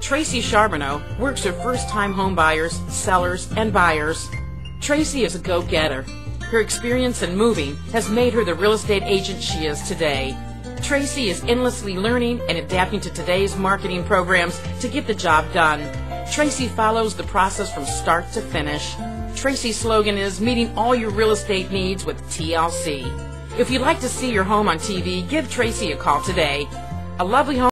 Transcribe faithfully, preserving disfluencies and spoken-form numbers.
Tracy Charbonneau works with first-time home buyers, sellers, and buyers. Tracy is a go-getter. Her experience in moving has made her the real estate agent she is today. Tracy is endlessly learning and adapting to today's marketing programs to get the job done. Tracy follows the process from start to finish. Tracy's slogan is meeting all your real estate needs with T L C. If you'd like to see your home on T V, give Tracy a call today. A lovely home